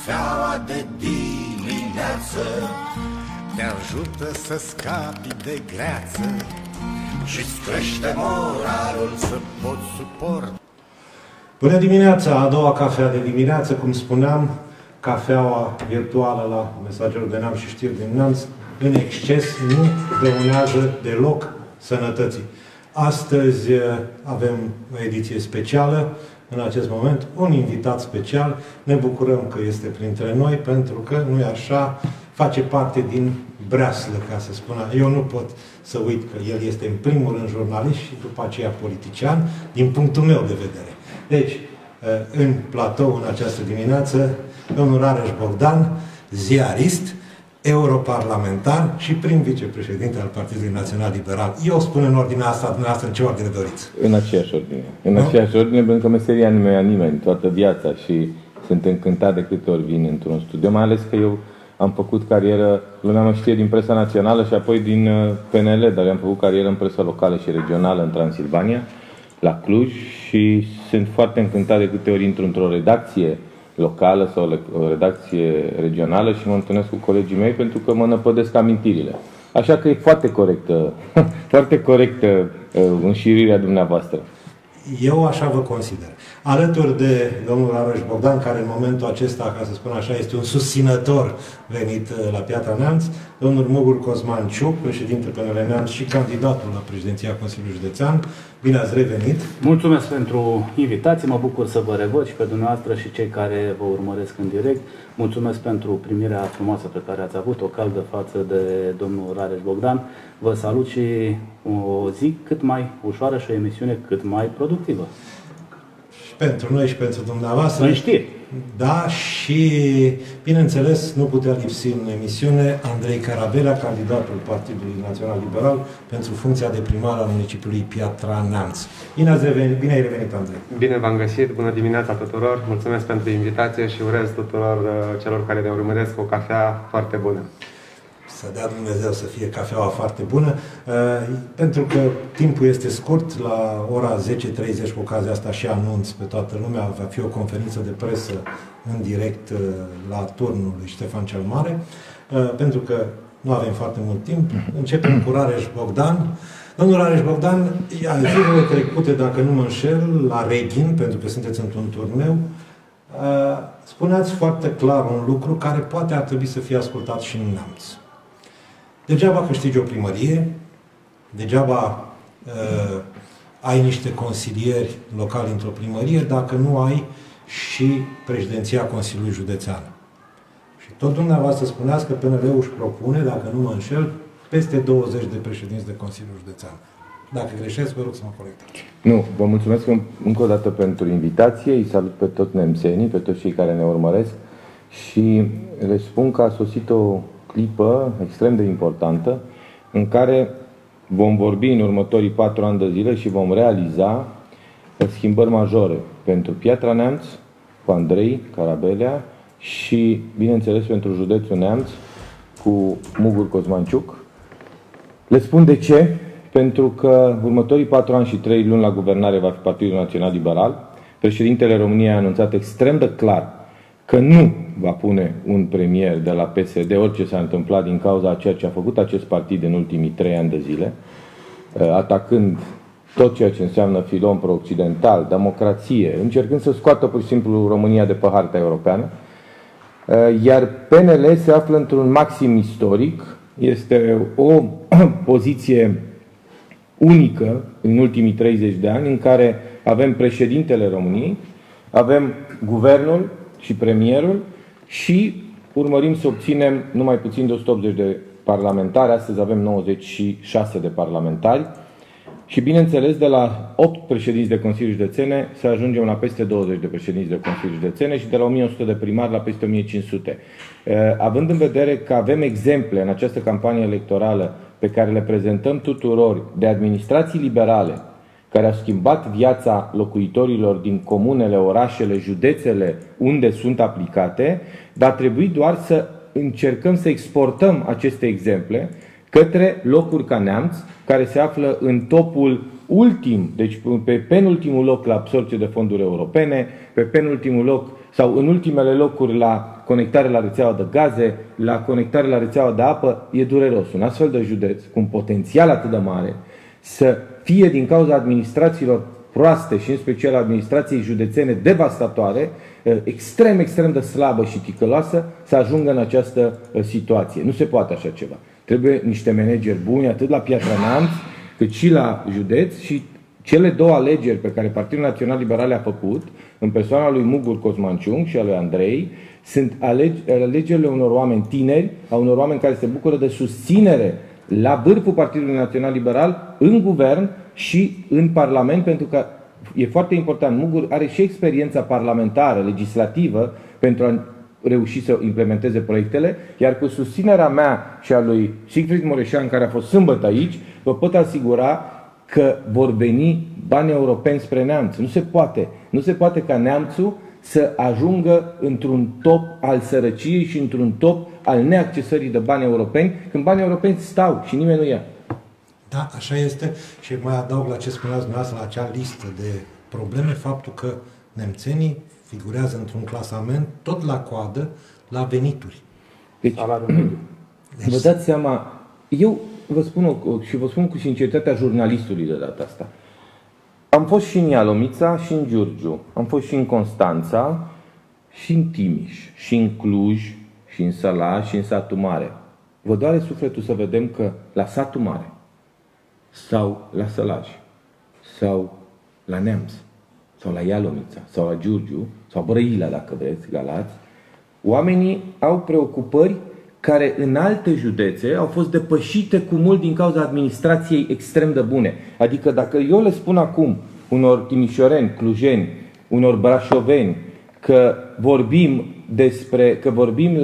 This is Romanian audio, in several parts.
Cafeaua de dimineață te ajută să scapi de greață și-ți crește moralul să poți suporta. Bună dimineața! A doua cafea de dimineață, cum spuneam, cafeaua virtuală la Mesagerul de Neamț și Știri din Neamț, în exces, nu dăunează deloc sănătății. Astăzi avem o ediție specială, în acest moment, un invitat special. Ne bucurăm că este printre noi, pentru că, nu-i așa, face parte din breaslă, ca să spun. Eu nu pot să uit că el este, în primul rând, jurnalist și după aceea politician, din punctul meu de vedere. Deci, în platou, în această dimineață, domnul Rareș Bogdan, ziarist, europarlamentar și prim vicepreședinte al Partidului Național Liberal. Eu spun în ordinea asta, dumneavoastră, în ce ordine doriți? În aceeași ordine. În aceeași ordine, pentru că meseria nu mi-a nimeni toată viața și sunt încântat de câte ori vin într-un studio, mai ales că eu am făcut carieră, lumea mă știe din presa națională și apoi din PNL, dar eu am făcut carieră în presa locală și regională în Transilvania, la Cluj, și sunt foarte încântat de câte ori intru într-o redacție locală sau o redacție regională și mă întâlnesc cu colegii mei pentru că mă năpădesc amintirile. Așa că e foarte corectă, foarte corectă înșirirea dumneavoastră. Eu așa vă consider. Alături de domnul Rareș Bogdan, care în momentul acesta, ca să spun așa, este un susținător venit la Piatra Neamț, domnul Mugur Cosmanciuc, președinte PNL Neamț și candidatul la președinția Consiliului Județean. Bine ați revenit! Mulțumesc pentru invitație, mă bucur să vă revăd și pe dumneavoastră și cei care vă urmăresc în direct. Mulțumesc pentru primirea frumoasă pe care ați avut-o, caldă față de domnul Rareș Bogdan. Vă salut și o zi cât mai ușoară și o emisiune cât mai productivă. Și pentru noi și pentru dumneavoastră. În știri. Da, și bineînțeles nu putea lipsi în emisiune Andrei Carabelea, candidatul Partidului Național Liberal pentru funcția de primar al municipiului Piatra Neamț. Bine ai revenit, Andrei. Bine v-am găsit, bună dimineața tuturor, mulțumesc pentru invitație și urez tuturor celor care ne urmăresc o cafea foarte bună. Să dea Dumnezeu să fie cafeaua foarte bună, pentru că timpul este scurt, la ora 10:30, cu ocazia asta și anunț pe toată lumea, va fi o conferință de presă în direct la turnul lui Ștefan cel Mare, pentru că nu avem foarte mult timp. Începem cu Rareș Bogdan. Domnul Rareș Bogdan, zilele trecute, dacă nu mă înșel, la Reghin, pentru că sunteți într-un turneu, spuneați foarte clar un lucru care poate ar trebui să fie ascultat și în Neamț. Degeaba câștigi o primărie, degeaba ai niște consilieri locali într-o primărie, dacă nu ai și președinția Consiliului Județean. Și tot dumneavoastră spuneați că PNL-ul își propune, dacă nu mă înșel, peste 20 de președinți de Consiliul Județean. Dacă greșesc, vă rog să mă corectați. Nu, vă mulțumesc încă o dată pentru invitație, îi salut pe toți nemțenii, pe toți cei care ne urmăresc și le spun că a sosit o clipă extrem de importantă în care vom vorbi în următorii 4 ani de zile și vom realiza schimbări majore pentru Piatra Neamț, cu Andrei Carabelea și, bineînțeles, pentru județul Neamț, cu Mugur Cosmanciuc. Le spun de ce. Pentru că următorii 4 ani și 3 luni la guvernare va fi Partidul Național Liberal. Președintele României a anunțat extrem de clar că nu va pune un premier de la PSD, orice s-a întâmplat, din cauza a ceea ce a făcut acest partid în ultimii 3 ani de zile, atacând tot ceea ce înseamnă filon pro-occidental, democrație, încercând să scoată pur și simplu România de pe harta europeană. Iar PNL se află într-un maxim istoric, este o poziție unică în ultimii 30 de ani, în care avem președintele României, avem guvernul și premierul și urmărim să obținem numai puțin de 180 de parlamentari. Astăzi avem 96 de parlamentari și, bineînțeles, de la 8 președinți de Consilii Județene să ajungem la peste 20 de președinți de Consilii Județene și de la 1100 de primari la peste 1500. Având în vedere că avem exemple în această campanie electorală pe care le prezentăm tuturor de administrații liberale care au schimbat viața locuitorilor din comunele, orașele, județele unde sunt aplicate, dar trebuie doar să încercăm să exportăm aceste exemple către locuri ca Neamț, care se află în topul ultim, deci pe penultimul loc la absorbție de fonduri europene, pe penultimul loc sau în ultimele locuri la conectare la rețeaua de gaze, la conectare la rețeaua de apă, e dureros. Un astfel de județ, cu un potențial atât de mare, să fie din cauza administrațiilor proaste și în special administrației județene devastatoare, extrem de slabă și ticăloasă, să ajungă în această situație. Nu se poate așa ceva. Trebuie niște manageri buni, atât la Piatra Neamț, cât și la județ, și cele două alegeri pe care Partidul Național Liberal le-a făcut, în persoana lui Mugur Cosmanciung și a lui Andrei, sunt alegerile unor oameni tineri, a unor oameni care se bucură de susținere la vârful Partidului Național Liberal, în guvern și în Parlament, pentru că e foarte important. Mugur are și experiența parlamentară, legislativă, pentru a reuși să implementeze proiectele, iar cu susținerea mea și a lui Siegfried Mureșan, care a fost sâmbătă aici, vă pot asigura că vor veni bani europeni spre Neamț. Nu se poate. Nu se poate ca Neamțul să ajungă într-un top al sărăciei și într-un top al neaccesării de bani europeni, când banii europeni stau și nimeni nu ia. Da, așa este. Și mai adaug la ce spuneați dumneavoastră, la acea listă de probleme, faptul că nemțenii figurează într-un clasament tot la coadă la venituri. Deci, vă dați seama, eu vă spun și vă spun cu sinceritatea jurnalistului de data asta. Am fost și în Ialomița și în Giurgiu, am fost și în Constanța și în Timiș, și în Cluj, și în Sălaș, și în Satul Mare. Vă doare sufletul să vedem că la Satul Mare sau la Sălaș sau la Neamț sau la Ialomița sau la Giurgiu sau Brăila, dacă vreți, Galați, oamenii au preocupări care în alte județe au fost depășite cu mult din cauza administrației extrem de bune. Adică dacă eu le spun acum unor timișoreni, clujeni, unor brașoveni că vorbim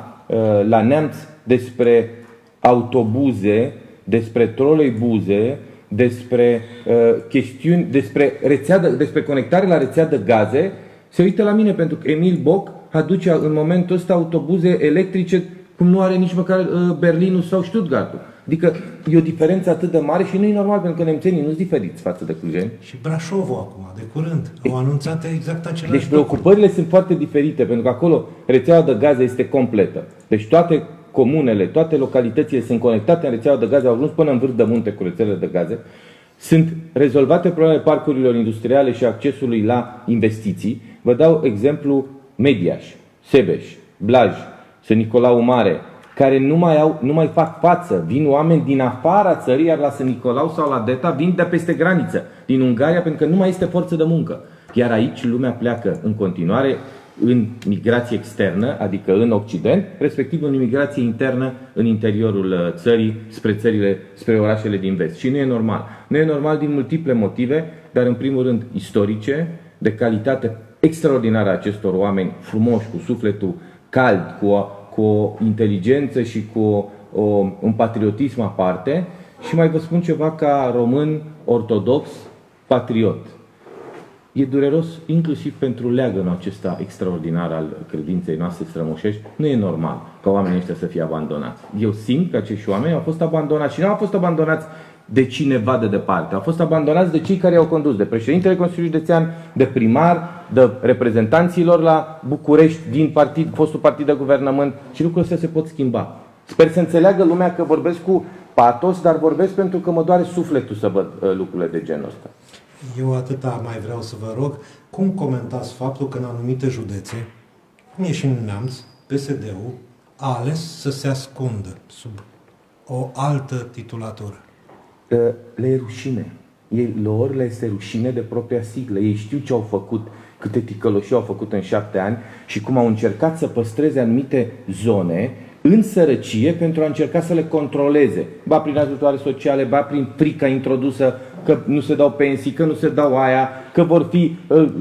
la Neamț despre autobuze, despre troleibuze, despre chestiuni, despre conectare la rețea de gaze, se uită la mine, pentru că Emil Boc aduce în momentul ăsta autobuze electrice cum nu are nici măcar Berlinul sau Stuttgartul. Adică e o diferență atât de mare și nu e normal, pentru că nemțenii nu sunt diferiți față de clujeni. Și Brașovul acum, de curând, au anunțat exact același Deci preocupările sunt foarte diferite, pentru că acolo rețeaua de gaze este completă. Deci toate comunele, toate localitățile sunt conectate în rețeaua de gaze, au ajuns până în vârf de munte cu rețelele de gaze. Sunt rezolvate problemele parcurilor industriale și accesului la investiții. Vă dau exemplu Mediaș, Sebeș, Blaj, Sân Nicolau Mare, care nu mai fac față. Vin oameni din afara țării, iar la Sân Nicolau sau la Deta vin de peste graniță, din Ungaria, pentru că nu mai este forță de muncă. Iar aici lumea pleacă în continuare în migrație externă, adică în Occident, respectiv în migrație internă în interiorul țării, spre orașele din vest. Și nu e normal. Nu e normal din multiple motive, dar în primul rând istorice, de calitate extraordinară a acestor oameni frumoși, cu sufletul cald, cu o inteligență și cu un patriotism aparte. Și mai vă spun ceva ca român ortodox, patriot. E dureros inclusiv pentru leagănul acesta extraordinar al credinței noastre strămoșești. Nu e normal ca oamenii ăștia să fie abandonați. Eu simt că acești oameni au fost abandonați și nu au fost abandonați de cineva de departe. Au fost abandonați de cei care i-au condus, de președintele Consiliului Județean, de primar, de reprezentanților la București din fostul partid de guvernământ, și lucrurile astea se pot schimba. Sper să înțeleagă lumea că vorbesc cu patos, dar vorbesc pentru că mă doare sufletul să văd lucrurile de genul ăsta. Eu atâta mai vreau să vă rog, cum comentați faptul că în anumite județe, cum e și în Neamț, PSD-ul a ales să se ascundă sub o altă titulatură? Le e rușine. Lor le este rușine de propria siglă. Ei știu ce au făcut, câte ticăloșii au făcut în 7 ani și cum au încercat să păstreze anumite zone în sărăcie pentru a încerca să le controleze. Ba prin ajutoare sociale, ba prin frica introdusă că nu se dau pensii, că nu se dau aia, că vor fi...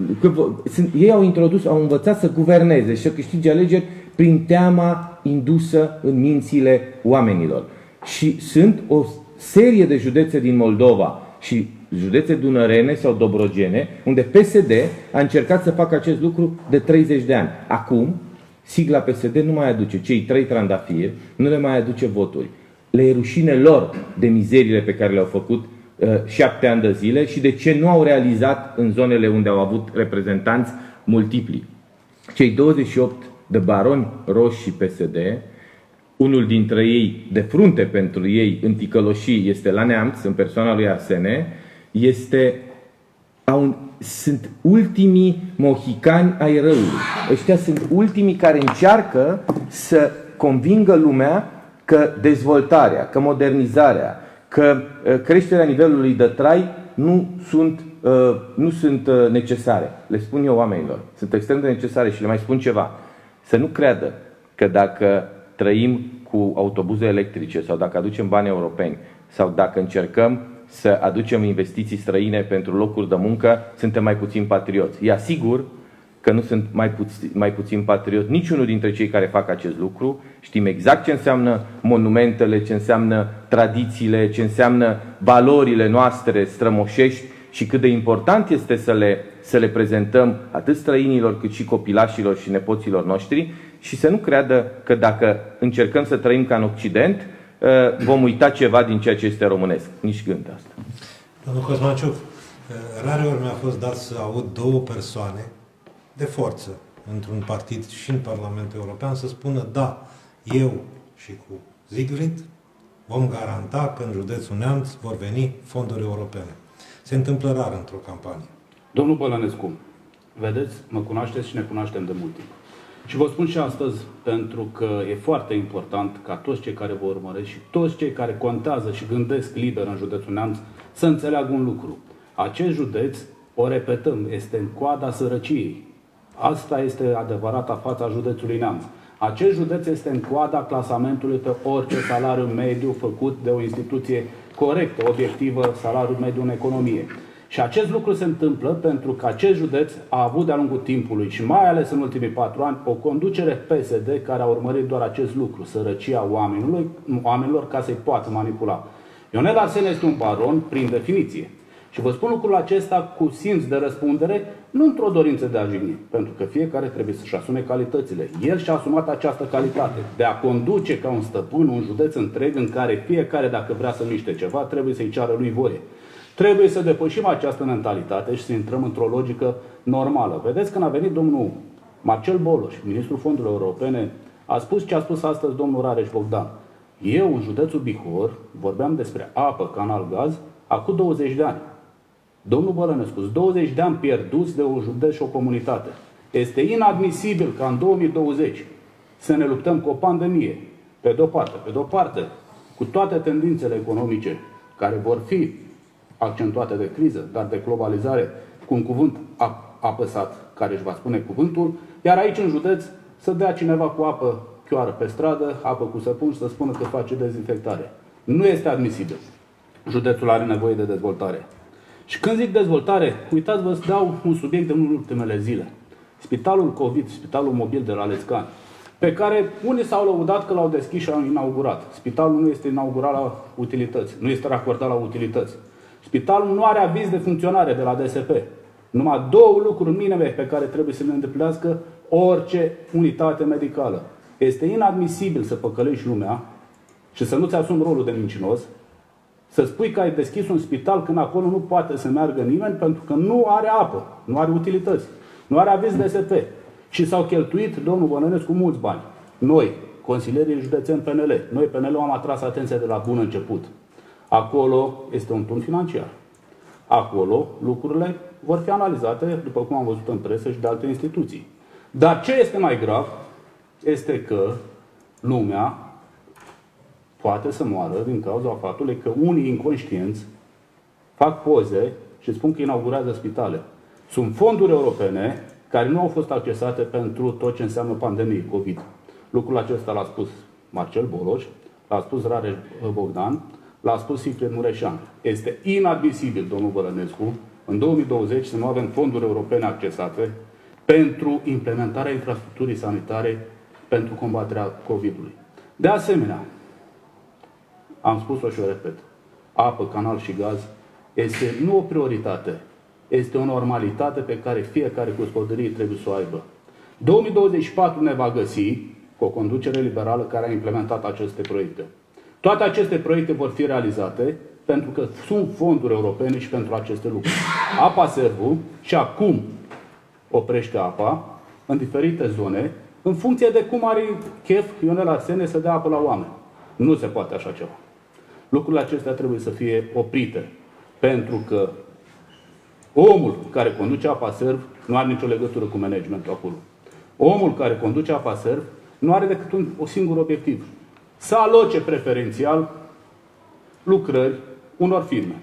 ei au învățat să guverneze și să câștige alegeri prin teama indusă în mințile oamenilor. Și sunt o serie de județe din Moldova și județe dunărene sau dobrogene, unde PSD a încercat să facă acest lucru de 30 de ani. Acum, sigla PSD nu mai aduce cei 3 trandafiri, nu le mai aduce voturi. Le e rușine lor de mizeriile pe care le-au făcut 7 ani de zile și de ce nu au realizat în zonele unde au avut reprezentanți multipli. cei 28 de baroni roșii PSD, unul dintre ei, de frunte pentru ei, în ticăloșii, este la Neamț, în persoana lui Arsene, sunt ultimii mohicani ai răului. Ăștia sunt ultimii care încearcă să convingă lumea că dezvoltarea, că modernizarea, că creșterea nivelului de trai nu sunt necesare. Le spun eu oamenilor, sunt extrem de necesare și le mai spun ceva. Să nu creadă că dacă trăim cu autobuze electrice sau dacă aducem bani europeni sau dacă încercăm să aducem investiții străine pentru locuri de muncă, suntem mai puțin patrioți. E asigur că nu sunt mai puțin patrioți niciunul dintre cei care fac acest lucru. Știm exact ce înseamnă monumentele, ce înseamnă tradițiile, ce înseamnă valorile noastre strămoșești și cât de important este să le prezentăm atât străinilor cât și copilașilor și nepoților noștri și să nu creadă că dacă încercăm să trăim ca în Occident, vom uita ceva din ceea ce este românesc. Nici gând asta. Domnul Cosmaciuc, rare ori mi-a fost dat să aud două persoane de forță într-un partid și în Parlamentul European să spună da, eu și cu Siegfried vom garanta că în județul Neamț vor veni fonduri europene. Se întâmplă rar într-o campanie. Domnul Bălănescu, vedeți, mă cunoașteți și ne cunoaștem de mult timp. Și vă spun și astăzi, pentru că e foarte important ca toți cei care vă urmăresc și toți cei care contează și gândesc liber în județul Neamț să înțeleagă un lucru. Acest județ, o repetăm, este în coada sărăciei. Asta este adevărata fața județului Neamț. Acest județ este în coada clasamentului pe orice salariu mediu făcut de o instituție corectă, obiectivă, salariul mediu în economie. Și acest lucru se întâmplă pentru că acest județ a avut de-a lungul timpului și mai ales în ultimii 4 ani o conducere PSD care a urmărit doar acest lucru, sărăcia oamenilor ca să-i poată manipula. Ionel Arsene este un baron prin definiție. Și vă spun lucrul acesta cu simț de răspundere, nu într-o dorință de a jigni, pentru că fiecare trebuie să-și asume calitățile. El și-a asumat această calitate de a conduce ca un stăpân un județ întreg în care fiecare, dacă vrea să miște ceva, trebuie să-i ceară lui voie. Trebuie să depășim această mentalitate și să intrăm într-o logică normală. Vedeți, când a venit domnul Marcel Boloș, ministrul fondurilor europene, a spus ce a spus astăzi domnul Rareș Bogdan. Eu, în județul Bihor, vorbeam despre apă, canal, gaz, acum 20 de ani. Domnul Bălănescu, 20 de ani pierduți de un județ și o comunitate. Este inadmisibil ca în 2020 să ne luptăm cu o pandemie, pe de-o parte. Pe de-o parte, cu toate tendințele economice care vor fi accentuate de criză, dar de globalizare, cu un cuvânt apăsat, care își va spune cuvântul, iar aici în județ să dea cineva cu apă chioară pe stradă, apă cu săpun și să spună că face dezinfectare. Nu este admisibil. Județul are nevoie de dezvoltare. Și când zic dezvoltare, uitați-vă să dau un subiect de în ultimele zile. Spitalul COVID, spitalul mobil de la Lescani, pe care unii s-au lăudat că l-au deschis și au inaugurat. Spitalul nu este inaugurat la utilități, nu este racordat la utilități. Spitalul nu are aviz de funcționare de la DSP. Numai două lucruri minime pe care trebuie să le îndeplinească orice unitate medicală. Este inadmisibil să păcălești lumea și să nu-ți asumi rolul de mincinos, să spui că ai deschis un spital când acolo nu poate să meargă nimeni pentru că nu are apă, nu are utilități, nu are aviz DSP. Și s-au cheltuit, domnul Bălănescu, mulți bani. Noi, consilierii județeni PNL, noi PNL am atras atenția de la bun început. Acolo este un tun financiar. Acolo lucrurile vor fi analizate, după cum am văzut în presă și de alte instituții. Dar ce este mai grav este că lumea poate să moară din cauza faptului că unii inconștienți fac poze și spun că inaugurează spitale. Sunt fonduri europene care nu au fost accesate pentru tot ce înseamnă pandemie COVID. Lucrul acesta l-a spus Marcel Boloș, l-a spus Rareș Bogdan, l-a spus Siegfried Mureșan. Este inadmisibil, domnul Bălănescu, în 2020 să nu avem fonduri europene accesate pentru implementarea infrastructurii sanitare pentru combaterea COVID-ului. De asemenea, am spus-o și o repet, apă, canal și gaz este nu o prioritate, este o normalitate pe care fiecare gospodărie trebuie să o aibă. 2024 ne va găsi cu o conducere liberală care a implementat aceste proiecte. Toate aceste proiecte vor fi realizate pentru că sunt fonduri europene și pentru aceste lucruri. Apa Servu și acum oprește apa, în diferite zone, în funcție de cum are chef Ionel Arsene să dea apă la oameni. Nu se poate așa ceva. Lucrurile acestea trebuie să fie oprite. Pentru că omul care conduce Apaserv nu are nicio legătură cu managementul acolo. Omul care conduce Apaserv nu are decât un singur obiectiv. Să aloce preferențial lucrări unor firme.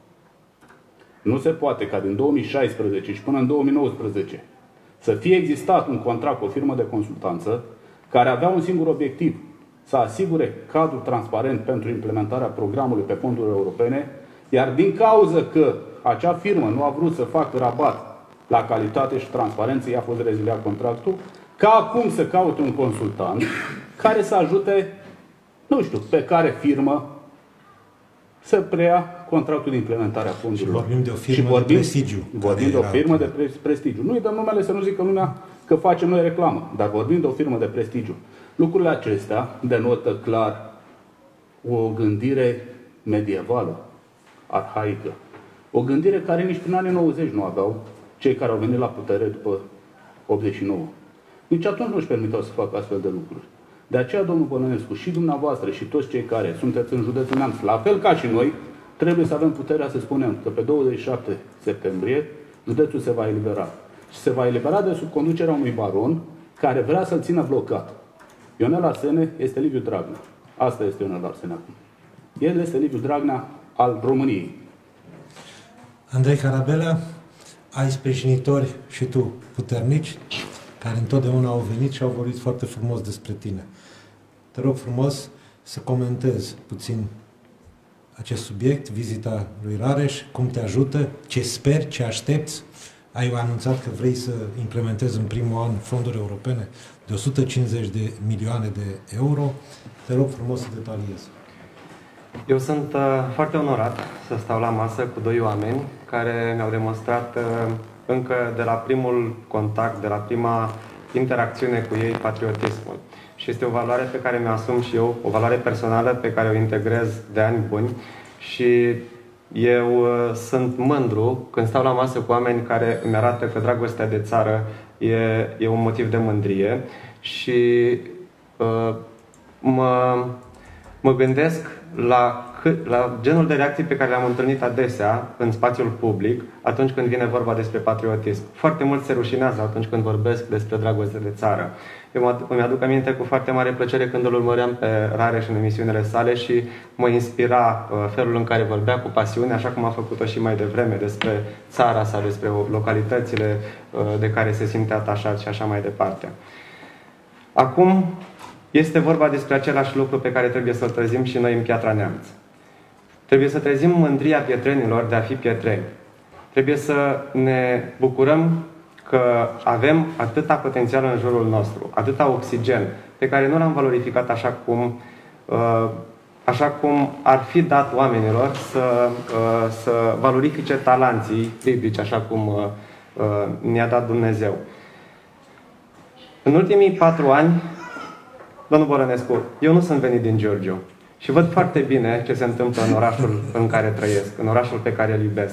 Nu se poate ca din 2016 și până în 2019 să fie existat un contract cu o firmă de consultanță care avea un singur obiectiv, să asigure cadrul transparent pentru implementarea programului pe fonduri europene, iar din cauză că acea firmă nu a vrut să facă rabat la calitate și transparență, i-a fost reziliat contractul, ca acum să caute un consultant care să ajute, nu știu, pe care firmă să preia contractul de implementare a fondurilor. Și vorbim de o firmă de prestigiu. Vorbim de o firmă de prestigiu. Nu-i dăm numele să nu zică lumea că facem noi reclamă, dar vorbim de o firmă de prestigiu. Lucrurile acestea denotă clar o gândire medievală, arhaică. O gândire care nici prin anii 90 nu aveau cei care au venit la putere după 89. Nici atunci nu își permiteau să facă astfel de lucruri. De aceea, domnul Bănănescu, și dumneavoastră și toți cei care sunteți în județul Neamț, la fel ca și noi, trebuie să avem puterea să spunem că pe 27 septembrie județul se va elibera. Și se va elibera de sub conducerea unui baron care vrea să-l țină blocat. Ionel Arsene este Liviu Dragnea. Asta este Ionel Arsene acum. El este Liviu Dragnea al României. Andrei Carabela, ai sprijinitori și tu puternici, care întotdeauna au venit și au vorbit foarte frumos despre tine. Te rog frumos să comentezi puțin acest subiect, vizita lui Rareș, cum te ajută, ce speri, ce aștepți. Ai anunțat că vrei să implementezi în primul an fonduri europene de 150 de milioane de euro. Te rog frumos să detaliezi. Eu sunt foarte onorat să stau la masă cu doi oameni care mi-au demonstrat încă de la primul contact, de la prima interacțiune cu ei, patriotismul. Și este o valoare pe care mi-o asum și eu, o valoare personală pe care o integrez de ani buni și eu sunt mândru când stau la masă cu oameni care îmi arată că dragostea de țară e un motiv de mândrie și mă gândesc la genul de reacții pe care le-am întâlnit adesea în spațiul public atunci când vine vorba despre patriotism. Foarte mult se rușinează atunci când vorbesc despre dragoste de țară. Eu îmi aduc aminte cu foarte mare plăcere când îl urmăream pe Rareș în emisiunile sale și mă inspira felul în care vorbea cu pasiune, așa cum a făcut-o și mai devreme despre țara sa, despre localitățile de care se simte atașat și așa mai departe. Acum este vorba despre același lucru pe care trebuie să-l trezim și noi în Piatra Neamț. Trebuie să trezim mândria pietrenilor de a fi pietreni. Trebuie să ne bucurăm că avem atâta potențial în jurul nostru, atâta oxigen, pe care nu l-am valorificat așa cum ar fi dat oamenilor să valorifice talanții biblici, așa cum ne-a dat Dumnezeu. În ultimii 4 ani, domnul Bănănescu, eu nu sunt venit din Giurgiu și văd foarte bine ce se întâmplă în orașul în care trăiesc, în orașul pe care îl iubesc.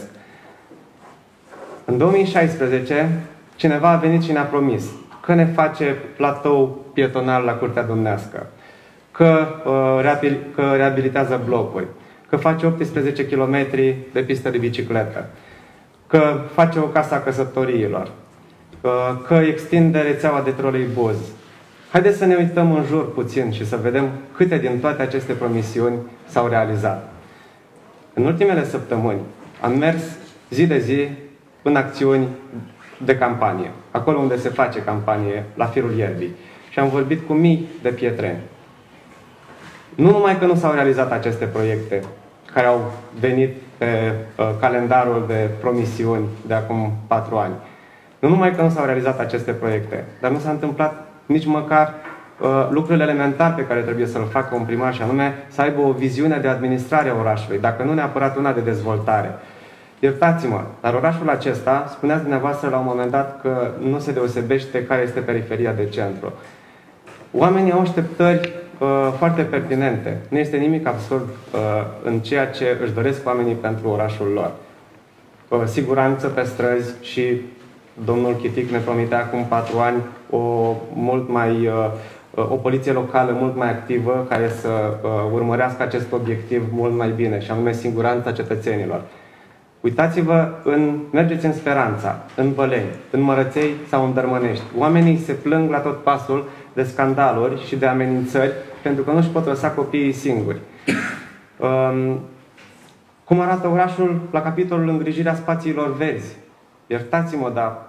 În 2016, cineva a venit și ne-a promis că ne face platou pietonal la Curtea Domnească, că reabilitează blocuri, că face 18 km de pistă de bicicletă, că face o casă a căsătoriilor, că extinde rețeaua de troleibuz. Haideți să ne uităm în jur puțin și să vedem câte din toate aceste promisiuni s-au realizat. În ultimele săptămâni am mers zi de zi în acțiuni de campanie, acolo unde se face campanie, la firul ierbii. Și am vorbit cu mii de pietreni. Nu numai că nu s-au realizat aceste proiecte care au venit pe calendarul de promisiuni de acum 4 ani. Nu numai că nu s-au realizat aceste proiecte, dar nu s-a întâmplat nici măcar lucrurile elementare pe care trebuie să-l facă un primar, și anume să aibă o viziune de administrare a orașului, dacă nu neapărat una de dezvoltare. Iertați-mă, dar orașul acesta, spuneați dumneavoastră la un moment dat că nu se deosebește care este periferia de centru. Oamenii au așteptări foarte pertinente. Nu este nimic absurd în ceea ce își doresc oamenii pentru orașul lor. Siguranță pe străzi și Domnul Chitic ne promitea acum 4 ani o poliție locală mult mai activă, care să urmărească acest obiectiv mult mai bine, și anume siguranța cetățenilor. Uitați-vă, mergeți în Speranța, în Băleni, în Mărăței sau în Dărmănești. Oamenii se plâng la tot pasul de scandaluri și de amenințări pentru că nu își pot lăsa copiii singuri. Cum arată orașul la capitolul îngrijirea spațiilor verzi? Iertați-mă, dar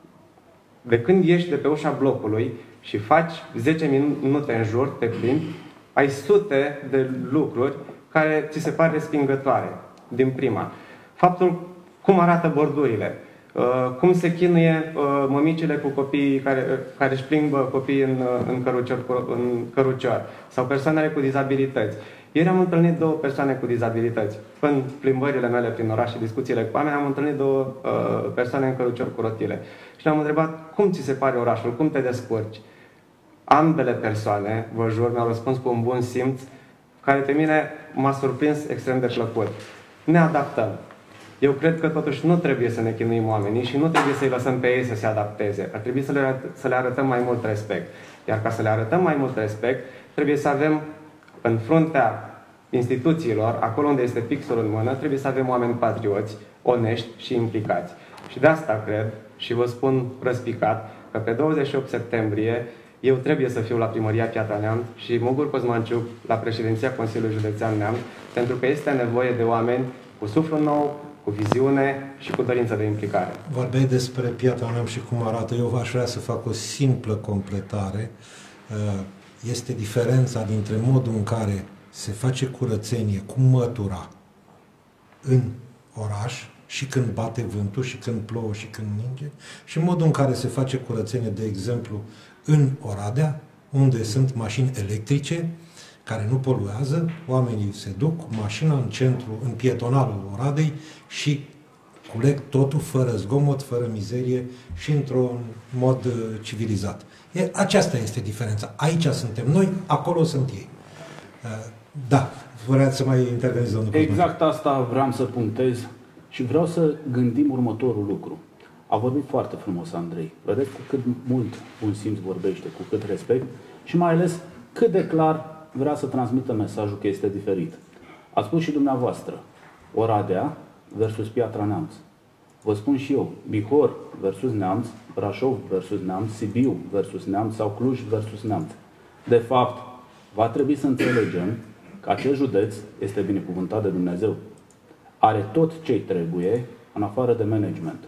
de când ieși de pe ușa blocului și faci 10 minute în jur, te plimbi, ai sute de lucruri care ți se par respingătoare din prima. Faptul cum arată bordurile, cum se chinuie mămicile cu copiii care își plimbă copiii în cărucior, sau persoanele cu dizabilități. Ieri am întâlnit 2 persoane cu dizabilități. În plimbările mele prin oraș și discuțiile cu oameni, am întâlnit 2 persoane în cărucior cu rotile. Și le-am întrebat, cum ți se pare orașul, cum te descurci? Ambele persoane, vă jur, mi-au răspuns cu un bun simț, care pe mine m-a surprins extrem de plăcut. Ne adaptăm. Eu cred că totuși nu trebuie să ne chinuim oamenii și nu trebuie să-i lăsăm pe ei să se adapteze. Ar trebui să le arătăm mai mult respect. Iar ca să le arătăm mai mult respect, trebuie să avem în fruntea instituțiilor, acolo unde este pixul în mână, trebuie să avem oameni patrioți, onești și implicați. Și de asta cred, și vă spun răspicat, că pe 28 septembrie eu trebuie să fiu la Primăria Piatra Neamț și Mugur Cosmanciuc la președinția Consiliului Județean Neamț, pentru că este nevoie de oameni cu suflu nou, cu viziune și cu dorință de implicare. Vorbeai despre Piatra Neamț și cum arată. Eu aș vrea să fac o simplă completare. Este diferența dintre modul în care se face curățenie cu mătura în oraș și când bate vântul și când plouă și când ninge, și modul în care se face curățenie, de exemplu, în Oradea, unde sunt mașini electrice care nu poluează, oamenii se duc cu mașina în centru, în pietonalul Oradei și culeg totul fără zgomot, fără mizerie și într-un mod civilizat. Aceasta este diferența. Aici suntem noi, acolo sunt ei. Da, vreați să mai interveniți, domnul Cosmanciuc. Exact asta vreau să punctez și vreau să gândim următorul lucru. A vorbit foarte frumos Andrei. Vedeți cu cât mult bun simț vorbește, cu cât respect și mai ales cât de clar vrea să transmită mesajul că este diferit. A spus și dumneavoastră, Oradea versus Piatra Neamț. Vă spun și eu, Bihor versus Neamț, Brașov versus Neamț, Sibiu versus Neamț sau Cluj versus Neamț. De fapt, va trebui să înțelegem că acest județ este binecuvântat de Dumnezeu. Are tot ce-i trebuie în afară de management.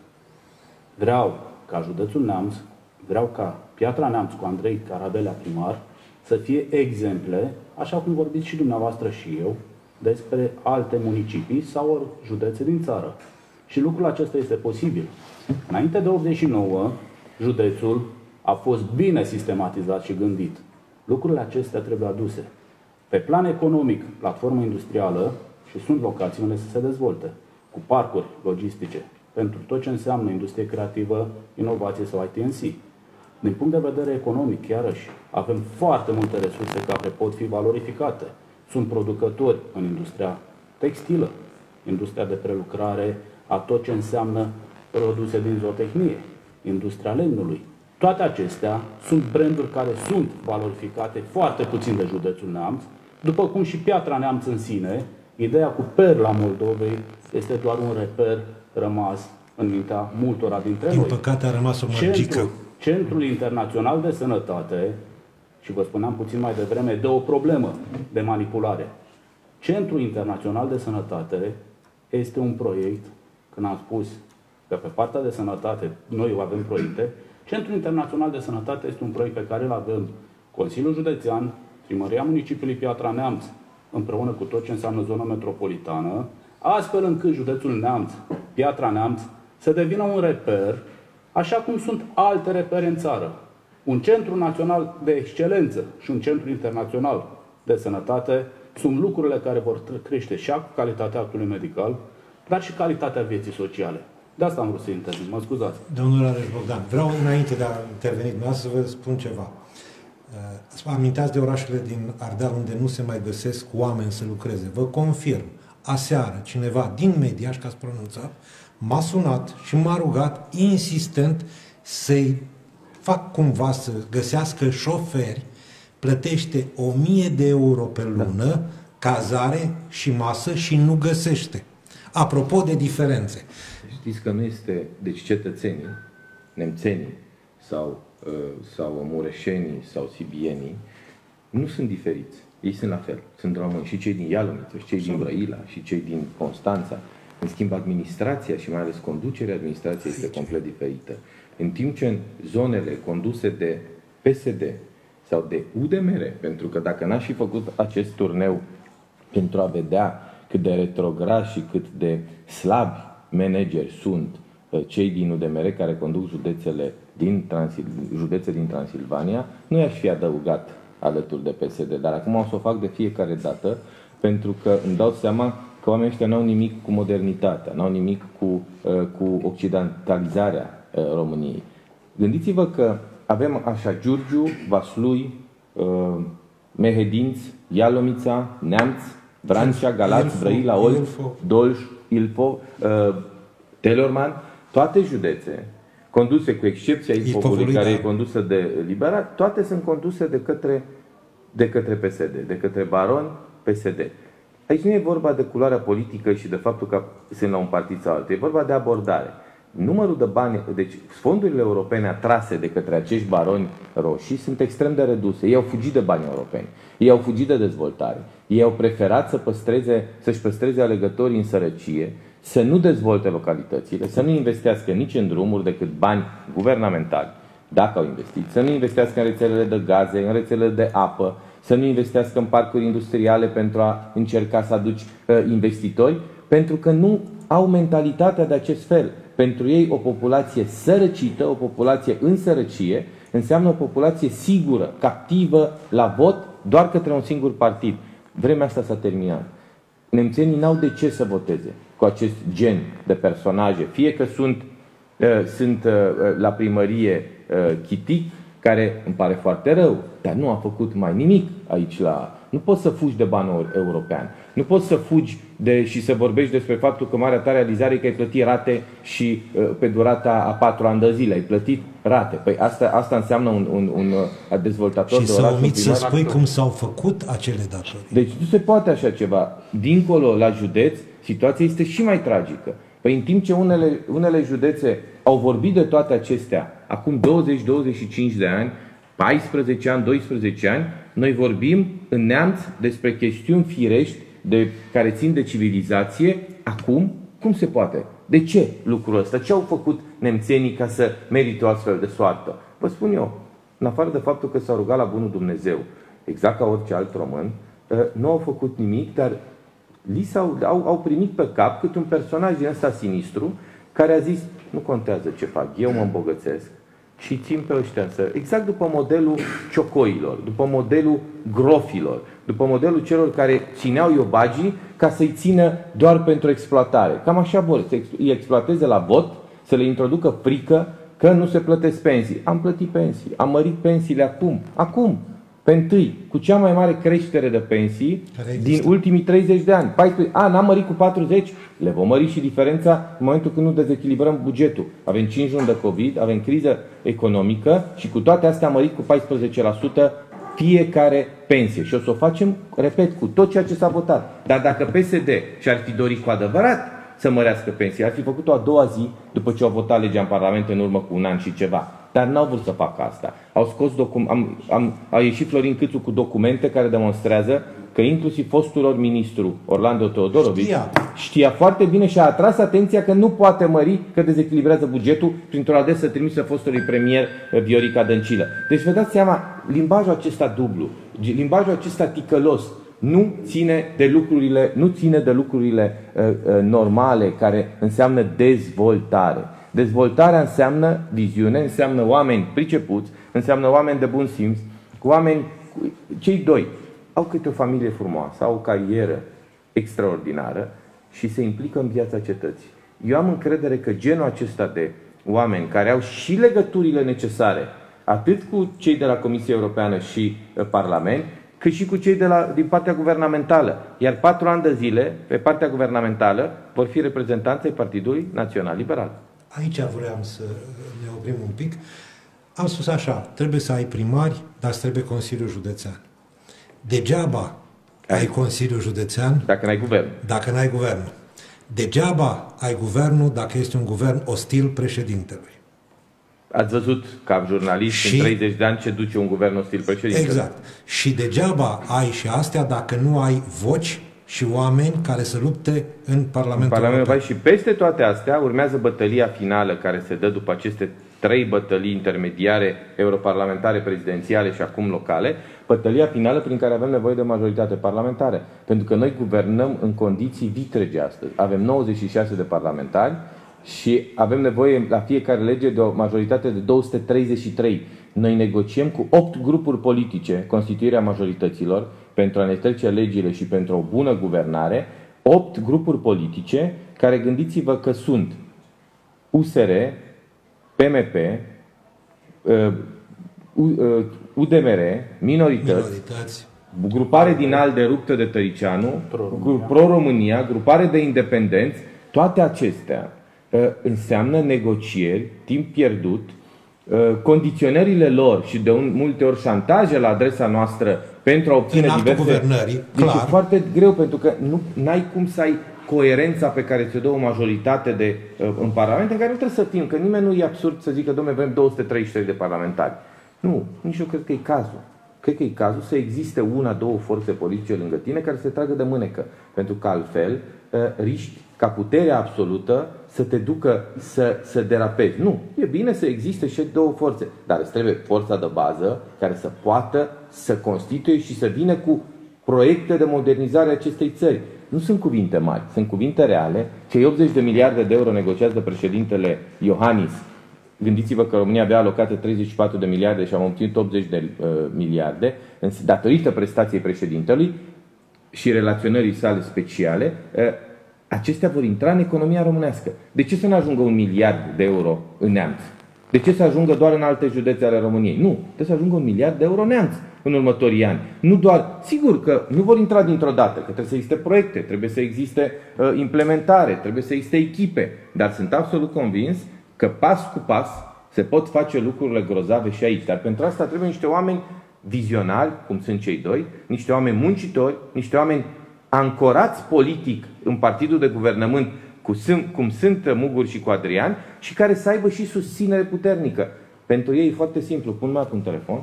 Vreau ca județul Neamț, vreau ca Piatra Neamț cu Andrei Carabelea primar să fie exemple, așa cum vorbiți și dumneavoastră și eu, despre alte municipii sau județe din țară. Și lucrul acesta este posibil. Înainte de 89, județul a fost bine sistematizat și gândit. Lucrurile acestea trebuie aduse. Pe plan economic, platformă industrială, și sunt locații unde să se dezvolte, cu parcuri logistice, pentru tot ce înseamnă industrie creativă, inovație sau ITNC. Din punct de vedere economic, iarăși, avem foarte multe resurse care pot fi valorificate. Sunt producători în industria textilă, industria de prelucrare a tot ce înseamnă produse din zootehnie, industria lemnului. Toate acestea sunt branduri care sunt valorificate foarte puțin de județul Neamț, după cum și Piatra Neamț în sine, ideea cu perla Moldovei este doar un reper rămas în mintea multora dintre noi. Din păcate a rămas o mărgică. Centrul Internațional de Sănătate, și vă spuneam puțin mai devreme, de o problemă de manipulare. Centrul Internațional de Sănătate este un proiect, când am spus că pe partea de sănătate noi avem proiecte, Centrul Internațional de Sănătate este un proiect pe care îl avem Consiliul Județean, Primăria Municipiului Piatra Neamț, împreună cu tot ce înseamnă zona metropolitană, astfel încât județul Neamț, Piatra Neamț, să devină un reper, așa cum sunt alte repere în țară. Un centru național de excelență și un centru internațional de sănătate sunt lucrurile care vor crește și calitatea actului medical, dar și calitatea vieții sociale. De asta am vrut să intervin. Mă scuzați. Domnul Rareș Bogdan, vreau înainte de a interveni să vă spun ceva. Aminteați de orașele din Ardeal unde nu se mai găsesc oameni să lucreze. Vă confirm, aseară cineva din Mediaș, ca să pronunța, m-a sunat și m-a rugat insistent să-i fac cumva să găsească șoferi, plătește 1000 de euro pe lună, cazare și masă și nu găsește. Apropo de diferențe. Știți că nu este, deci cetățenii, nemțenii sau mureșenii sau sibienii nu sunt diferiți. Ei sunt la fel, sunt români, și cei din Ialomiță, și cei din Brăila, și cei din Constanța. În schimb, administrația și mai ales conducerea administrației este complet diferită. În timp ce în zonele conduse de PSD sau de UDMR, pentru că dacă n-aș fi făcut acest turneu pentru a vedea cât de retrograd și cât de slabi manageri sunt cei din UDMR care conduc județe din Transilvania, nu i-aș fi adăugat alături de PSD. Dar acum o să o fac de fiecare dată, pentru că îmi dau seama că oamenii ăștia n-au nimic cu modernitatea, n-au nimic cu occidentalizarea României. Gândiți-vă că avem așa Giurgiu, Vaslui, Mehedinți, Ialomița, Neamț, Vrancea, Galați, Brăila, Olt, Dolj, Ilfov, Telorman, toate județe conduse, cu excepția Ilfovului, care e condusă de Liberat, toate sunt conduse de către PSD, de către baroni PSD. Aici nu e vorba de culoarea politică și de faptul că sunt la un partid sau altul, e vorba de abordare. Numărul de bani, deci fondurile europene atrase de către acești baroni roșii sunt extrem de reduse. Ei au fugit de bani europeni, ei au fugit de dezvoltare, ei au preferat să-și păstreze alegătorii în sărăcie, să nu dezvolte localitățile, să nu investească nici în drumuri decât bani guvernamentali, dacă au investit, să nu investească în rețelele de gaze, în rețelele de apă, să nu investească în parcuri industriale pentru a încerca să aduci investitori, pentru că nu au mentalitatea de acest fel. Pentru ei o populație sărăcită, o populație în sărăcie, înseamnă o populație sigură, captivă la vot, doar către un singur partid. Vremea asta s-a terminat. Nemțenii n-au de ce să voteze cu acest gen de personaje. Fie că sunt la primărie chitic, care îmi pare foarte rău, dar nu a făcut mai nimic aici la... Nu poți să fugi de banul european. Nu poți să fugi și să vorbești despre faptul că marea ta realizare e că ai plătit rate și pe durata a 4 ani de zile ai plătit rate. Păi asta înseamnă un dezvoltator și de oraș. Și să omiți să spui cum s-au făcut acele datorii. Deci nu se poate așa ceva. Dincolo, la județ, situația este și mai tragică. Păi în timp ce unele județe au vorbit de toate acestea acum 20-25 de ani, 14 ani, 12 ani, noi vorbim în Neamț despre chestiuni firești care țin de civilizație. Acum, cum se poate? De ce lucrul ăsta? Ce au făcut nemțenii ca să merite o astfel de soartă? Vă spun eu, în afară de faptul că s-au rugat la bunul Dumnezeu, exact ca orice alt român, nu au făcut nimic, dar au primit pe cap câte un personaj din ăsta sinistru care a zis, nu contează ce fac, eu mă îmbogățesc și țin pe ăștia însă. Exact după modelul ciocoilor, după modelul grofilor, după modelul celor care țineau iobagii ca să-i țină doar pentru exploatare. Cam așa vor, să îi exploateze la vot, să le introducă frică că nu se plătesc pensii. Am plătit pensii, am mărit pensiile acum, pe întâi, cu cea mai mare creștere de pensii din ultimii 30 de ani. 14, n-am mărit cu 40, le vom mări și diferența în momentul când nu dezechilibrăm bugetul. Avem 5 luni de COVID, avem criză economică și cu toate astea am mărit cu 14% fiecare pensie. Și o să o facem, repet, cu tot ceea ce s-a votat. Dar dacă PSD și-ar fi dorit cu adevărat să mărească pensia, ar fi făcut-o a doua zi după ce au votat legea în Parlament în urmă cu un an și ceva. Dar n-au vrut să facă asta. Au scos a ieșit Florin Câțu cu documente care demonstrează că inclusiv fostul lor ministru Orlando Teodorovici știa foarte bine și a atras atenția că nu poate mări, că dezechilibrează bugetul printr-o adresă trimisă fostului premier Viorica Dăncilă. Deci vă dați seama, limbajul acesta dublu, limbajul acesta ticălos, nu ține de lucrurile normale care înseamnă dezvoltare. Dezvoltarea înseamnă viziune, înseamnă oameni pricepuți, înseamnă oameni de bun simț, cei doi au câte o familie frumoasă, au o carieră extraordinară și se implică în viața cetății. Eu am încredere că genul acesta de oameni care au și legăturile necesare, atât cu cei de la Comisia Europeană și Parlament, cât și cu cei din partea guvernamentală. Iar 4 ani de zile, pe partea guvernamentală, vor fi reprezentanții Partidului Național Liberal. Aici vreau să ne oprim un pic. Am spus așa, trebuie să ai primari, dar îți trebuie Consiliul Județean. Degeaba ai Consiliul Județean dacă n-ai guvern. Dacă n-ai guvernul. Degeaba ai guvernul dacă este un guvern ostil președintelui. Ați văzut ca jurnalist în 30 de ani ce duce un guvern ostil președintelui. Exact. Și degeaba ai și astea dacă nu ai voci și oameni care să lupte în Parlamentul European. Și peste toate astea urmează bătălia finală care se dă după aceste 3 bătălii intermediare, europarlamentare, prezidențiale și acum locale, bătălia finală prin care avem nevoie de majoritate parlamentară. Pentru că noi guvernăm în condiții vitrege astăzi. Avem 96 de parlamentari și avem nevoie la fiecare lege de o majoritate de 233. Noi negociem cu 8 grupuri politice constituirea majorităților pentru a ne trece legile și pentru o bună guvernare. 8 grupuri politice care, gândiți-vă că sunt USR, PMP, UDMR, minorități, grupare din ALDE ruptă de Tăricianu, Pro-România, grupare de independenți, toate acestea înseamnă negocieri, timp pierdut, condiționările lor și de multe ori șantaje la adresa noastră pentru a obține diverse... Deci e foarte greu, pentru că nu ai cum să ai coerența pe care ți-o dă o majoritate în Parlament, în care nu trebuie să fim, că nimeni nu e absurd să zică, dom'le, vrem 233 de parlamentari. Nu, nici eu cred că e cazul. Cred că e cazul să existe 1-2 forțe politice lângă tine care să te tragă de mânecă. Pentru că altfel riști ca puterea absolută să te ducă să derapezi. Nu, e bine să existe și 2 forțe, dar îți trebuie forța de bază care să poată să constituie și să vină cu proiecte de modernizare a acestei țări. Nu sunt cuvinte mari, sunt cuvinte reale. Cei 80 de miliarde de euro negociați de președintele Iohannis. Gândiți-vă că România avea alocate 34 de miliarde și am obținut 80 de miliarde, datorită prestației președintelui și relaționării sale speciale. Acestea vor intra în economia românească. De ce să nu ajungă 1 miliard de euro în Neamț? De ce să ajungă doar în alte județe ale României? Nu, trebuie să ajungă 1 miliard de euro în Neamț în următorii ani. Nu doar, sigur că nu vor intra dintr-o dată, că trebuie să existe proiecte, trebuie să existe implementare, trebuie să existe echipe, dar sunt absolut convins că pas cu pas se pot face lucrurile grozave și aici. Dar pentru asta trebuie niște oameni vizionari, cum sunt cei 2, niște oameni muncitori, niște oameni ancorați politic în partidul de guvernământ, cum sunt Mugur și cu Adrian, și care să aibă și susținere puternică. Pentru ei e foarte simplu. Pun mă un telefon.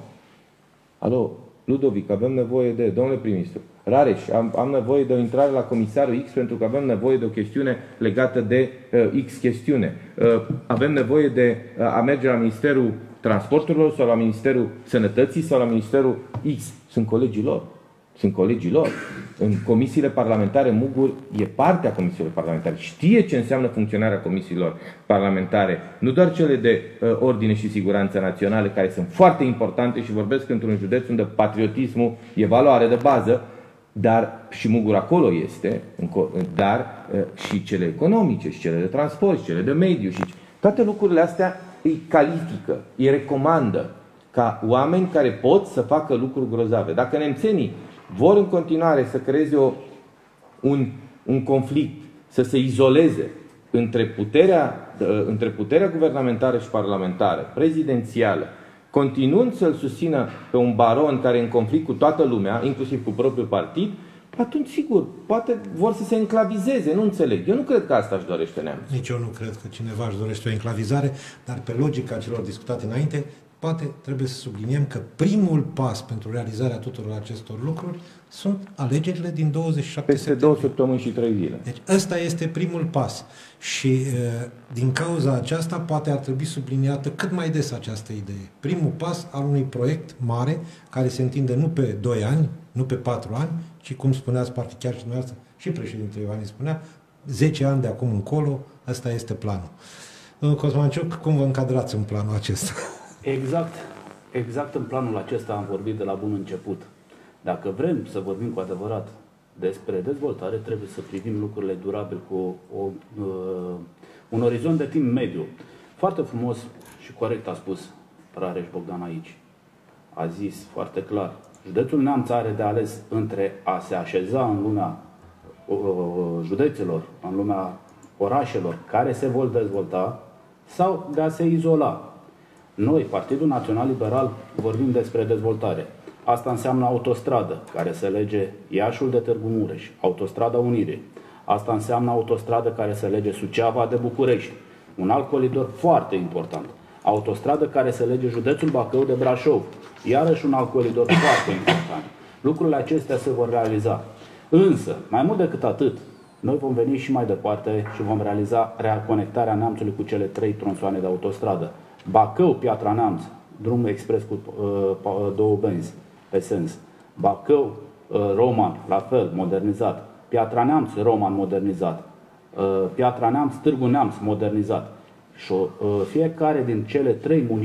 Alo, Ludovic, avem nevoie de... Domnule prim-ministru, Rareș, am nevoie de o intrare la comisarul X pentru că avem nevoie de o chestiune legată de X chestiune. Avem nevoie de a merge la Ministerul Transporturilor sau la Ministerul Sănătății sau la Ministerul X. Sunt colegii lor. Sunt colegii lor. În comisiile parlamentare, Mugur e parte a comisiilor parlamentare. Știe ce înseamnă funcționarea comisiilor parlamentare. Nu doar cele de ordine și siguranță naționale, care sunt foarte importante și vorbesc într-un județ unde patriotismul e valoare de bază, dar și Mugur acolo este, dar și cele economice, și cele de transport, și cele de mediu. Și toate lucrurile astea îi califică, îi recomandă ca oameni care pot să facă lucruri grozave. Dacă nemțenii vor în continuare să creeze un conflict, să se izoleze între puterea guvernamentară și parlamentară, prezidențială, continuând să-l susțină pe un baron care e în conflict cu toată lumea, inclusiv cu propriul partid, atunci, sigur, poate vor să se enclavizeze, nu înțeleg. Eu nu cred că asta își dorește Neamț. Nici eu nu cred că cineva își dorește o enclavizare, dar pe logica celor discutate înainte, poate trebuie să subliniem că primul pas pentru realizarea tuturor acestor lucruri sunt alegerile din 27 peste 2 săptămâni și 3 zile. Deci ăsta este primul pas și din cauza aceasta poate ar trebui subliniată cât mai des această idee. Primul pas al unui proiect mare care se întinde nu pe 2 ani, nu pe 4 ani, ci cum spuneați, poate chiar și dumneavoastră, și președintele Iohannis spunea, 10 ani de acum încolo, ăsta este planul. Domnul Cosmanciuc, cum vă încadrați în planul acesta? Exact în planul acesta am vorbit de la bun început. Dacă vrem să vorbim cu adevărat despre dezvoltare, trebuie să privim lucrurile durabil cu un orizont de timp mediu. Foarte frumos și corect a spus Rareș Bogdan aici. A zis foarte clar, Județul Neamț are de ales între a se așeza în lumea județelor, în lumea orașelor care se vor dezvolta sau de a se izola. Noi, Partidul Național Liberal, vorbim despre dezvoltare. Asta înseamnă autostradă care se lege Iașul de Târgu Mureș, autostrada Unirii. Asta înseamnă autostradă care se lege Suceava de București, un alt coridor foarte important. Autostradă care se lege județul Bacău de Brașov, iarăși un alt coridor foarte important. Lucrurile acestea se vor realiza. Însă, mai mult decât atât, noi vom veni și mai departe și vom realiza reconectarea Neamțului cu cele 3 tronsoane de autostradă. Bacău, Piatra Neamț, drum expres cu 2 benzi pe sens. Bacău, Roman, la fel, modernizat. Piatra Neamț, Roman, modernizat. Piatra Neamț, Târgu Neamț, modernizat. Și fiecare din cele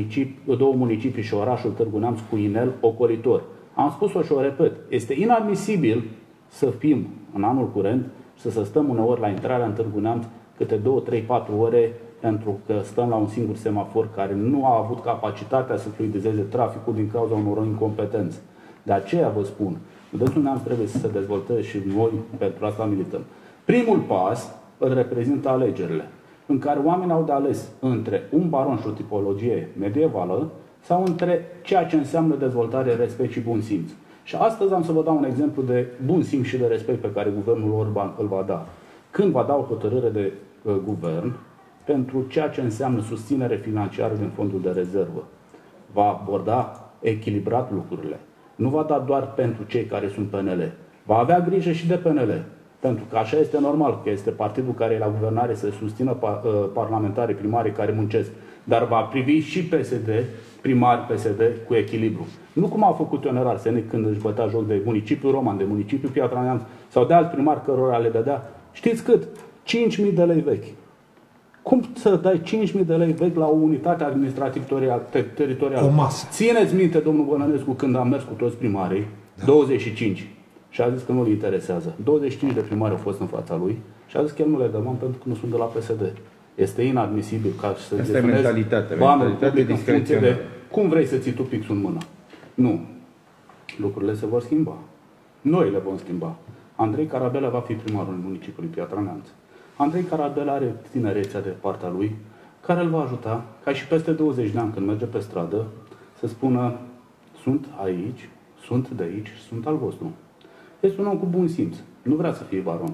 2 municipii și orașul Târgu Neamț cu inel ocolitor. Am spus-o și o repet, este inadmisibil să fim în anul curent și să stăm uneori la intrarea în Târgu Neamț câte 2, 3, 4 ore pentru că stăm la un singur semafor care nu a avut capacitatea să fluidizeze traficul din cauza unor incompetenți. De aceea vă spun, județul Neamț trebuie să se dezvolte și noi pentru asta milităm. Primul pas îl reprezintă alegerile, în care oamenii au de ales între un baron și o tipologie medievală sau între ceea ce înseamnă dezvoltare, respect și bun simț. Și astăzi am să vă dau un exemplu de bun simț și de respect pe care guvernul Orban îl va da. Când va da o hotărâre de guvern pentru ceea ce înseamnă susținere financiară din fondul de rezervă. Va aborda echilibrat lucrurile. Nu va da doar pentru cei care sunt PNL. Va avea grijă și de PNL. Pentru că așa este normal, că este partidul care e la guvernare să susțină parlamentarii, primarii care muncesc. Dar va privi și PSD, primari PSD, cu echilibru. Nu cum a făcut Ionel Arsenic când își bătea joc de municipiul Roman, de municipiul Piatra Neamț sau de alți primari cărora le dădea. Știți cât? 5.000 de lei vechi. Cum să dai 5.000 de lei vechi la o unitate administrativ-teritorială? O masă. Țineți minte, domnul Bănănescu, când am mers cu toți primarii, 25, și a zis că nu-l interesează. 25 de primari au fost în fața lui și a zis că el nu le dă bani pentru că nu sunt de la PSD. Este inadmisibil ca să definezi banul public în funcție de cum vrei să ții tu pixul în mână. Nu. Lucrurile se vor schimba. Noi le vom schimba. Andrei Carabela va fi primarul municipiului Piatra Neamț. Andrei Carabela are tinerețea de partea lui, care îl va ajuta, ca și peste 20 de ani când merge pe stradă, să spună: sunt aici, sunt de aici, sunt al vostru. Este un om cu bun simț. Nu vrea să fie baron.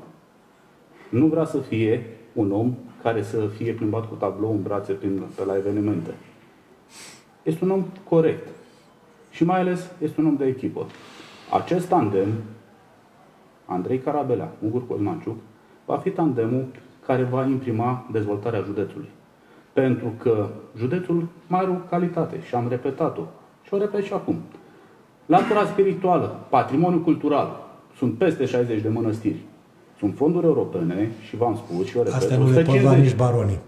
Nu vrea să fie un om care să fie plimbat cu tablou în brațe pe la evenimente. Este un om corect. Și mai ales este un om de echipă. Acest tandem, Andrei Carabela, Ugur Cosmanciuc, va fi tandemul care va imprima dezvoltarea județului. Pentru că județul mai are o calitate și am repetat-o. Și o repet și acum. Latura spirituală, patrimoniul cultural, sunt peste 60 de mănăstiri. Sunt fonduri europene și v-am spus și o repet. Astea nu le pot lua nici baronii.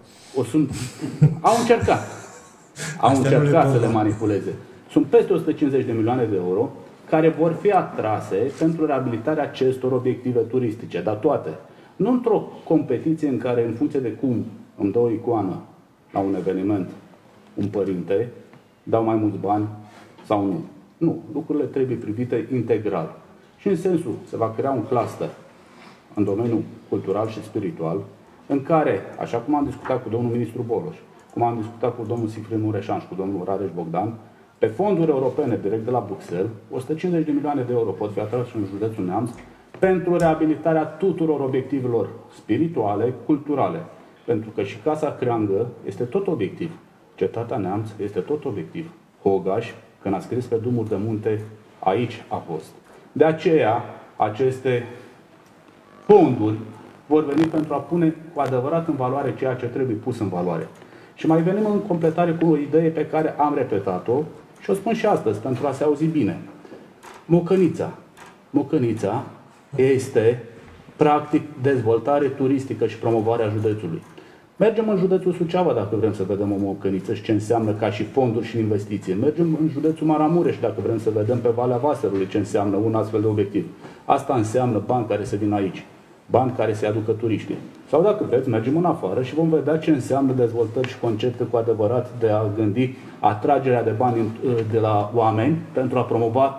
Au încercat. Au încercat să le manipuleze. Sunt peste 150 de milioane de euro care vor fi atrase pentru reabilitarea acestor obiective turistice, dar toate. Nu într-o competiție în care, în funcție de cum îmi dă o icoană la un eveniment, un părinte, dau mai mulți bani sau nu. Nu. Lucrurile trebuie privite integral. Și în sensul, se va crea un cluster în domeniul cultural și spiritual, în care, așa cum am discutat cu domnul ministru Boloș, cum am discutat cu domnul Sifrin Mureșan și cu domnul Rareș Bogdan, pe fonduri europene direct de la Bruxelles, 150 de milioane de euro pot fi atrași în județul Neamț pentru reabilitarea tuturor obiectivelor spirituale, culturale. Pentru că și Casa Creangă este tot obiectiv. Cetatea Neamț este tot obiectiv. Hogaș, când a scris pe drumuri de munte, aici a fost. De aceea, aceste fonduri vor veni pentru a pune cu adevărat în valoare ceea ce trebuie pus în valoare. Și mai venim în completare cu o idee pe care am repetat-o și o spun și astăzi, pentru a se auzi bine. Mocănița. Mocănița este, practic, dezvoltare turistică și promovarea județului. Mergem în județul Suceava dacă vrem să vedem o mocăniță și ce înseamnă ca și fonduri și investiții. Mergem în județul Maramureș dacă vrem să vedem pe Valea Vaserului ce înseamnă un astfel de obiectiv. Asta înseamnă bani care se vin aici. Bani care se aducă turiștii. Sau dacă vreți, mergem în afară și vom vedea ce înseamnă dezvoltări și concepte cu adevărat de a gândi atragerea de bani de la oameni pentru a promova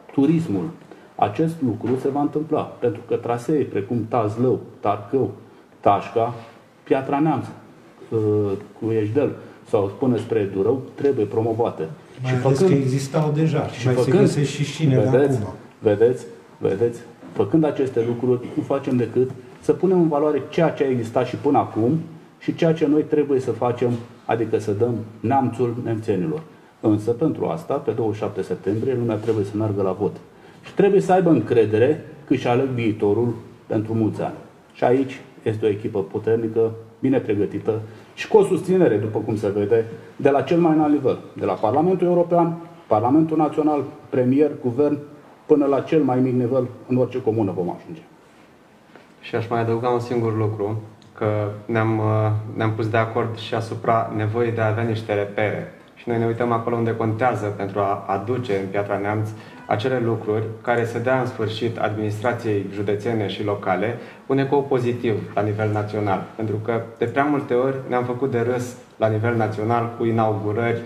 turismul. Acest lucru se va întâmpla, pentru că trasee precum Tazlău, Tarcău, Tașca, Piatra Neamț, cu Ejdel sau până spre Durău trebuie promovate. Mai ales că existau deja și mai se găsesc și șinele acum. Vedeți, făcând aceste lucruri, nu facem decât să punem în valoare ceea ce a existat și până acum și ceea ce noi trebuie să facem, adică să dăm neamțul nemțenilor. Însă, pentru asta, pe 27 septembrie, lumea trebuie să meargă la vot. Și trebuie să aibă încredere că își aleg viitorul pentru mulți ani. Și aici este o echipă puternică, bine pregătită și cu o susținere, după cum se vede, de la cel mai înalt nivel, de la Parlamentul European, Parlamentul Național, Premier, Guvern, până la cel mai mic nivel, în orice comună vom ajunge. Și aș mai adăuga un singur lucru, că ne-am pus de acord și asupra nevoii de a avea niște repere. Și noi ne uităm acolo unde contează pentru a aduce în Piatra Neamț acele lucruri care să dea în sfârșit administrației județene și locale un ecou pozitiv la nivel național. Pentru că de prea multe ori ne-am făcut de râs la nivel național cu inaugurări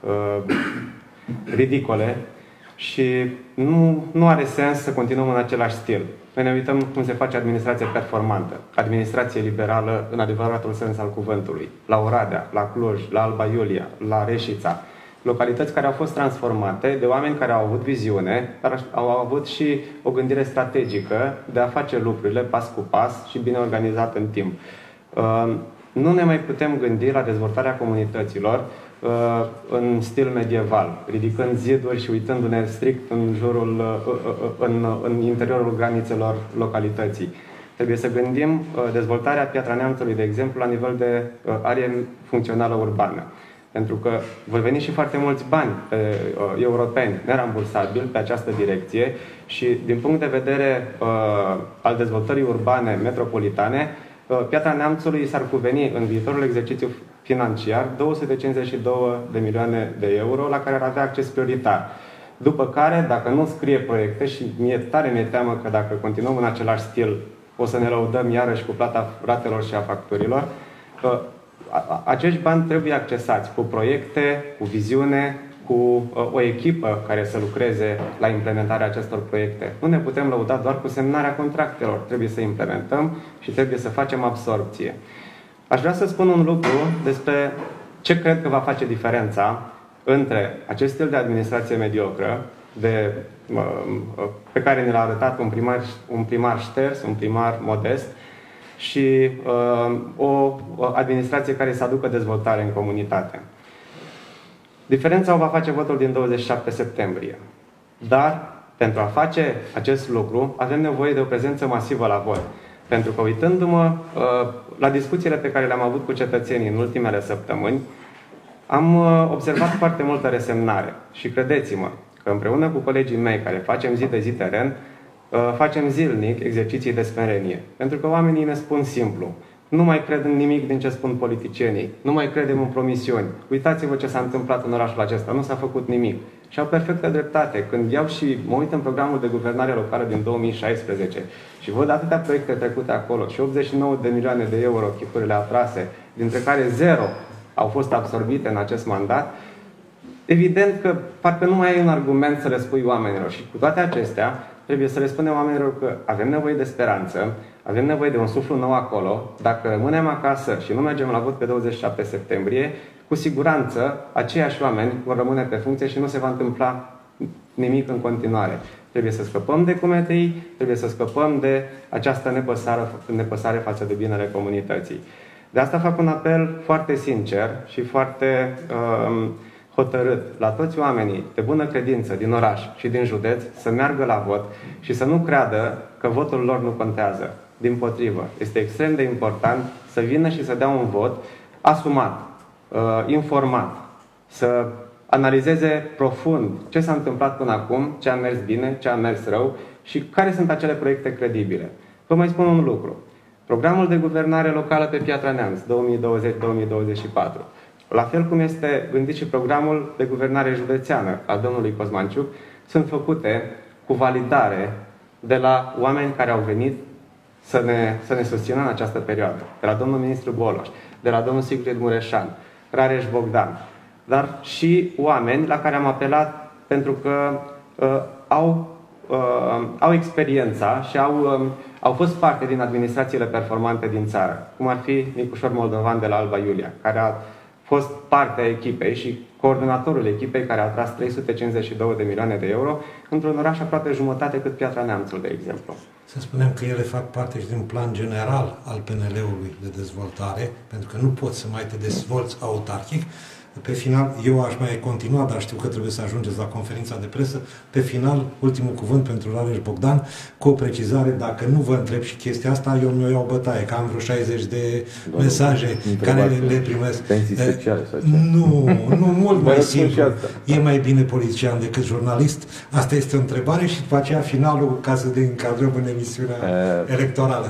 ridicole și nu are sens să continuăm în același stil. Noi ne uităm cum se face administrație performantă, administrație liberală în adevăratul sens al cuvântului. La Oradea, la Cluj, la Alba Iulia, la Reșița. Localități care au fost transformate de oameni care au avut viziune, dar au avut și o gândire strategică de a face lucrurile pas cu pas și bine organizat în timp. Nu ne mai putem gândi la dezvoltarea comunităților în stil medieval, ridicând ziduri și uitându-ne strict în interiorul granițelor localității. Trebuie să gândim dezvoltarea Piatra Neamțului, de exemplu, la nivel de arie funcțională urbană. Pentru că vor veni și foarte mulți bani europeni nerambursabili pe această direcție și din punct de vedere al dezvoltării urbane metropolitane, Piatra Neamțului s-ar cuveni în viitorul exercițiu financiar 252 de milioane de euro la care ar avea acces prioritar. După care, dacă nu scrie proiecte și mi-e teamă că dacă continuăm în același stil o să ne lăudăm iarăși cu plata ratelor și a facturilor, acești bani trebuie accesați cu proiecte, cu viziune, cu o echipă care să lucreze la implementarea acestor proiecte. Nu ne putem lăuda doar cu semnarea contractelor. Trebuie să implementăm și trebuie să facem absorpție. Aș vrea să spun un lucru despre ce cred că va face diferența între acest stil de administrație mediocră, pe care ne l-a arătat un primar șters, un primar modest, și o administrație care să aducă dezvoltare în comunitate. Diferența o va face votul din 27 septembrie. Dar, pentru a face acest lucru, avem nevoie de o prezență masivă la vot. Pentru că, uitându-mă la discuțiile pe care le-am avut cu cetățenii în ultimele săptămâni, am observat foarte multă resemnare. Și credeți-mă că împreună cu colegii mei care facem zi de zi teren, facem zilnic exerciții de smerenie. Pentru că oamenii ne spun simplu: nu mai cred în nimic din ce spun politicienii, nu mai credem în promisiuni. Uitați-vă ce s-a întâmplat în orașul acesta, nu s-a făcut nimic. Și au perfectă dreptate. Când iau și mă uit în programul de guvernare locală din 2016 și văd atâtea proiecte trecute acolo și 89 de milioane de euro chipurile atrase, dintre care 0 au fost absorbite în acest mandat, evident că parcă nu mai e un argument să le spui oamenilor. Și cu toate acestea, trebuie să le spunem oamenilor că avem nevoie de speranță, avem nevoie de un suflu nou acolo. Dacă rămânem acasă și nu mergem la vot pe 27 septembrie, cu siguranță aceiași oameni vor rămâne pe funcție și nu se va întâmpla nimic în continuare. Trebuie să scăpăm de cumetei, trebuie să scăpăm de această nepăsare față de binele comunității. De asta fac un apel foarte sincer și foarte hotărât la toți oamenii de bună credință din oraș și din județ să meargă la vot și să nu creadă că votul lor nu contează. Dimpotrivă, este extrem de important să vină și să dea un vot asumat, informat, să analizeze profund ce s-a întâmplat până acum, ce a mers bine, ce a mers rău și care sunt acele proiecte credibile. Vă mai spun un lucru. Programul de guvernare locală pe Piatra Neamț 2020-2024, la fel cum este gândit și programul de guvernare județeană al domnului Cosmanciuc, sunt făcute cu validare de la oameni care au venit să ne susțină în această perioadă. De la domnul ministru Boloș, de la domnul Sigrid Mureșan, Rareș Bogdan, dar și oameni la care am apelat pentru că au au experiența și au fost parte din administrațiile performante din țară, cum ar fi Nicușor Moldovan de la Alba Iulia, care a fost parte a echipei și coordonatorul echipei care a tras 352 de milioane de euro într-un oraș aproape jumătate cât Piatra Neamțul, de exemplu. Să spunem că ele fac parte și din un plan general al PNL-ului de dezvoltare, pentru că nu poți să mai te dezvolți autarhic. Pe final, eu aș mai continua, dar știu că trebuie să ajungeți la conferința de presă. Pe final, ultimul cuvânt pentru Rareș Bogdan, cu o precizare, dacă nu vă întreb și chestia asta, eu mi-o iau bătaie, că am vreo 60 de mesaje care le primesc. Pensii speciale sau ce? Nu, mult mai simplu. E mai bine politician decât jurnalist? Asta este o întrebare și după aceea finalul, ca să ne încadrăm în emisiunea electorală.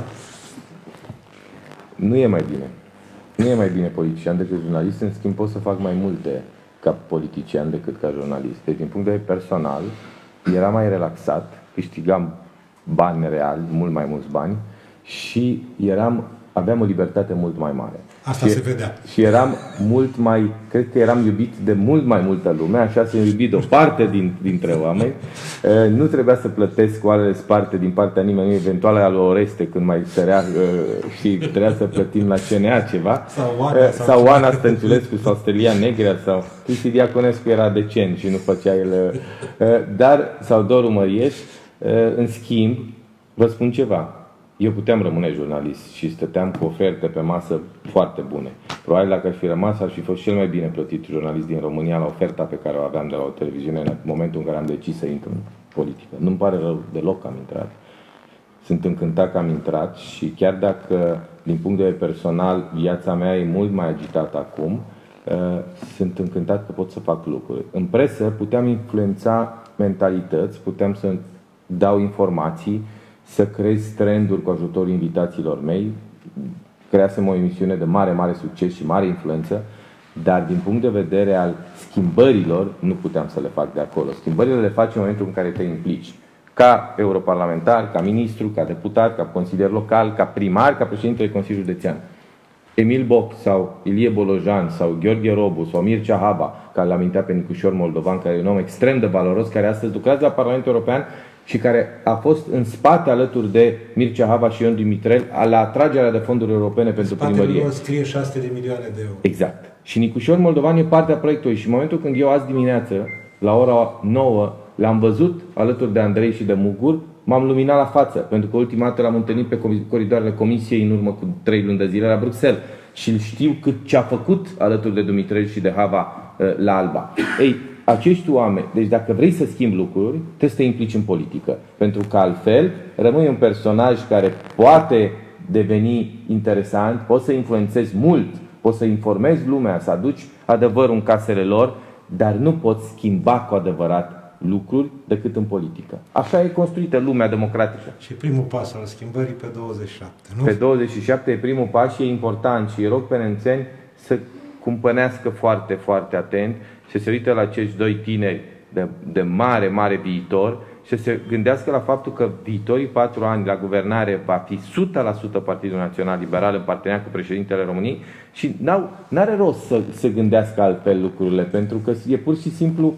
Nu e mai bine. Nu e mai bine politician decât jurnalist, în schimb pot să fac mai multe ca politician decât ca jurnalist. Deci, din punct de vedere personal, era mai relaxat, câștigam bani reali, mult mai mulți bani și aveam o libertate mult mai mare. Asta se vedea. Și eram mult mai, cred că eram iubit de mult mai multă lume, așa se iubit de o parte dintre oameni. Nu trebuia să plătesc oarele sparte din partea nimeni, eventual al lui Oreste când mai sărea și trebuia să plătim la CNA ceva. Sau Oana Stănciulescu sau Stelia Negrea sau Cristi Diaconescu era decent și nu făcea el. Sau Doru Mărieș. În schimb, vă spun ceva. Eu puteam rămâne jurnalist și stăteam cu oferte pe masă foarte bune. Probabil dacă ar fi rămas, ar fi fost cel mai bine plătit jurnalist din România la oferta pe care o aveam de la o televiziune în momentul în care am decis să intru în politică. Nu-mi pare rău deloc că am intrat. Sunt încântat că am intrat și chiar dacă, din punct de vedere personal, viața mea e mult mai agitată acum, sunt încântat că pot să fac lucruri. În presă puteam influența mentalități, puteam să dau informații, să creez trenduri cu ajutorul invitațiilor mei. Creasem o emisiune de mare succes și mare influență, dar din punct de vedere al schimbărilor nu puteam să le fac de acolo. Schimbările le faci în momentul în care te implici. Ca europarlamentar, ca ministru, ca deputat, ca consilier local, ca primar, ca președintele Consiliului Județean. Emil Boc sau Ilie Bolojan sau Gheorghe Robu sau Mircea Haba, care l-am amintit pe Nicușor Moldovan, care e un om extrem de valoros, care astăzi lucrează la Parlamentul European și care a fost în spate alături de Mircea Haba și Ion Dimitrel la atragerea de fonduri europene pentru primărie. În scrie 600 de milioane de euro. Exact. Și Nicușor Moldovan e partea proiectului și în momentul când eu azi dimineață, la ora 9, l-am văzut alături de Andrei și de Mugur, m-am luminat la față, pentru că ultima dată l-am întâlnit pe coridoarele Comisiei în urmă cu 3 luni de zile la Bruxelles și îl știu ce a făcut alături de Dumitrel și de Hava la Alba. Ei, acești oameni, deci dacă vrei să schimbi lucruri, trebuie să te implici în politică. Pentru că altfel rămâi un personaj care poate deveni interesant, poți să influențezi mult, poți să informezi lumea, să aduci adevărul în casele lor, dar nu poți schimba cu adevărat lucruri decât în politică. Așa e construită lumea democratică. Și primul pas al schimbării pe 27, nu? Pe 27 e primul pas și e important și îi rog pe nemțeni să cumpănească foarte, foarte atent, să se uite la acești doi tineri de mare viitor și să se gândească la faptul că viitorii 4 ani la guvernare va fi 100% Partidul Național Liberal în parteneriat cu președintele României și n-are rost să gândească altfel lucrurile, pentru că e pur și simplu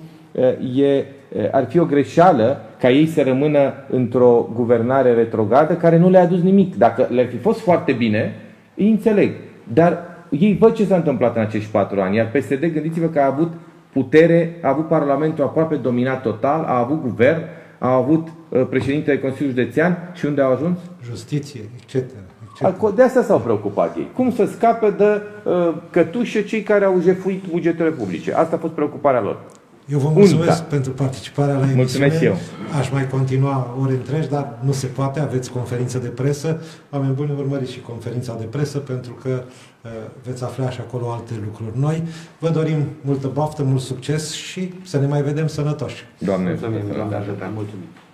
ar fi o greșeală ca ei să rămână într-o guvernare retrogradă care nu le-a adus nimic. Dacă le-ar fi fost foarte bine, îi înțeleg. Dar ei văd ce s-a întâmplat în acești 4 ani. Iar PSD, gândiți-vă că a avut putere, a avut Parlamentul aproape dominat total, a avut guvern, a avut președintele Consiliului Județean și unde au ajuns? Justiție, etc. De asta s-au preocupat ei. Cum să scape de cătușe cei care au jefuit bugetele publice. Asta a fost preocuparea lor. Eu vă mulțumesc pentru participarea la emisiune. Mulțumesc eu. Aș mai continua ore întregi, dar nu se poate. Aveți conferință de presă. Oameni buni, urmăriți și conferința de presă, pentru că veți afla și acolo alte lucruri noi. Vă dorim multă baftă, mult succes și să ne mai vedem sănătoși. Doamne, mulțumim. Mulțumim.